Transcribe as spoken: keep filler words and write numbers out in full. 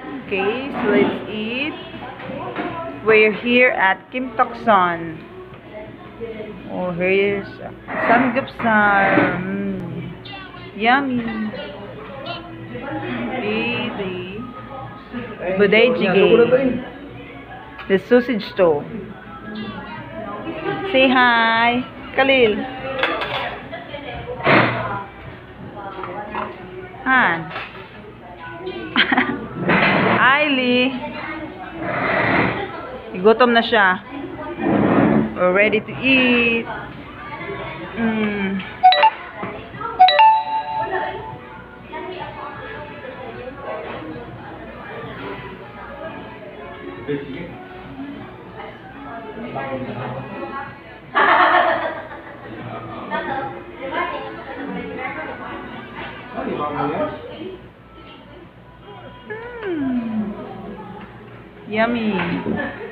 Okay, so let's eat. We're here at Kim Tokson. Oh, here's samgyeopsal. Mm. Yummy. Easy. Budae-jjigae. The sausage stove. Say hi, Khalil. Han. Ailey. Gutom na siya. We're ready to eat. Mm. Mm. Yummy.